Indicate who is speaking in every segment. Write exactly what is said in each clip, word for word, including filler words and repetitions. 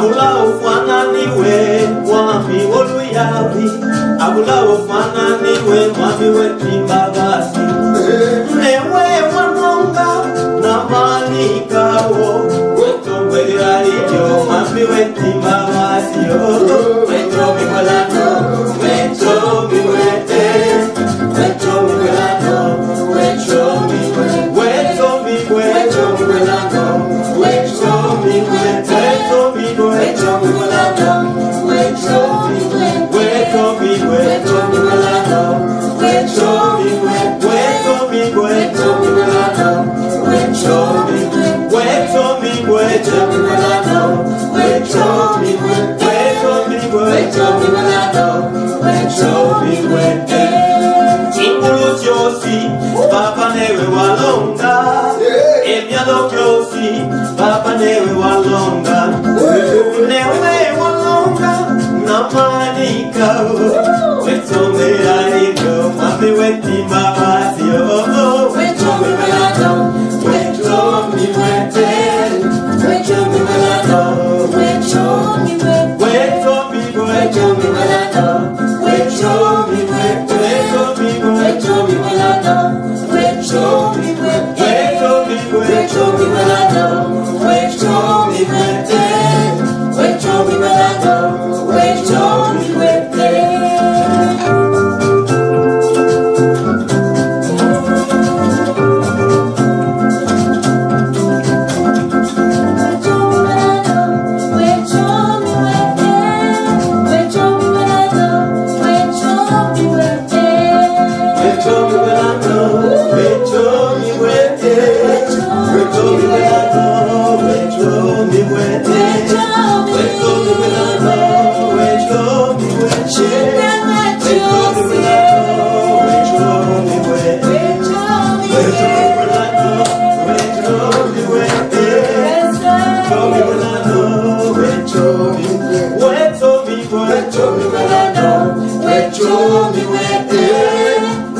Speaker 1: Abula ufana niwe mwami woluyabi. Abula ufana niwe mwami wekimbabasi. Newe wanonga na manikawo. Wetongwe alijo mwami wekimbabasi. Weto miwelano, weto miwete. Weto miwelano, weto miwete. Weto miwete, weto miwelano. Weto miwete, weto miwete. Weto miwelano, weto miwete. Weto miwete, weto miwelano. Weto miwete, weto miwete. Weto miwelano, weto miwete. Weto miwete, weto miwelano. Weto miwete, weto miwete. Weto miwelano, weto miwete. Chingulu chosi, papa newe walonga. Emiado chosi, papa newe walonga. Newe walonga, namanika. Weto mealido, mami weti mabasio. Weto miwelano, weto miwete. Weto miwelano, weto miwete. Weto miwete, weto miwelano. Weto miwete, weto miwete. Weto miwelano, weto miwete. Weto miwete, weto miwelano. Weto miwete. Weto miwelano, weto miwete.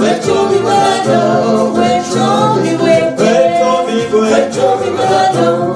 Speaker 2: Weto miwelano,